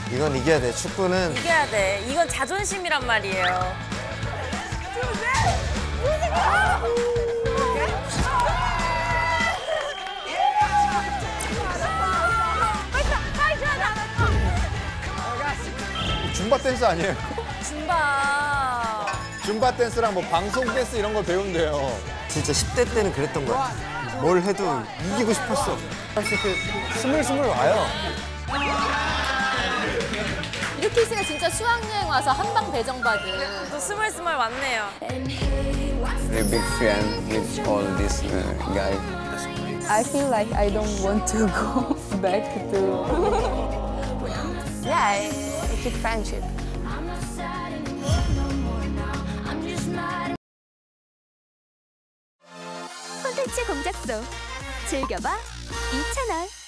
이건 이겨야 돼. 축구는 이겨야 돼. 이건 자존심이란 말이에요. 줌바 댄스 아니에요? 줌바. 줌바 댄스랑 뭐 방송 댄스 이런 걸 배우면 돼요. 진짜 10대 때는 그랬던 거야. 뭘 해도 이기고 싶었어. 사실 이렇게 스물스물 와요. 이렇게 있으니까 진짜 수학여행 와서 한방 배정받은. 또 스멀스멀 왔네요. Very big fan with all these guys. I feel like I don't want to go back to. Yeah, it's a friendship. 콘텐츠 공작소 즐겨봐 이채널.